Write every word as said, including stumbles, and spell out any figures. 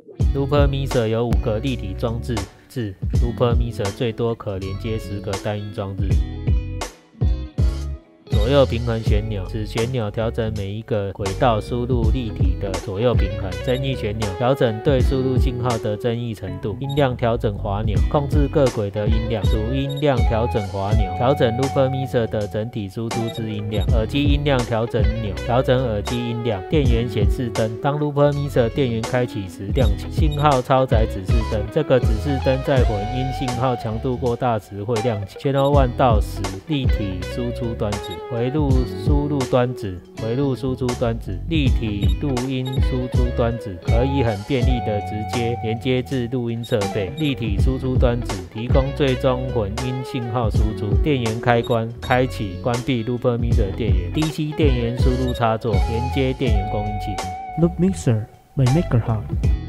Looper Mixer 有五个立体装置，至 Looper Mixer 最多可连接十个单音装置。左右平衡旋钮，此旋钮调整每一个轨道输入立体的左右平衡。增益旋钮，调整对输入信号的增益程度。音量调整滑钮，控制各轨的音量。主音量调整滑钮，调整 Looper Mixer 的整体输出之音量。耳机音量调整钮，调整耳机音量。电源显示灯，当 Looper Mixer 电源开启时亮起。信号超载指示灯，这个指示灯在混音信号强度过大时会亮起。Channel 一到十，立体输出端子。回路输入端子，回路输出端子，立体录音输出端子，可以很便利的直接连接至录音设备。立体输出端子提供最终混音信号输出。电源开关，开启、关闭 Looper Mixer 电源。D C 电源输入插座，连接电源供应器。 Loop Mixer by Makerheart。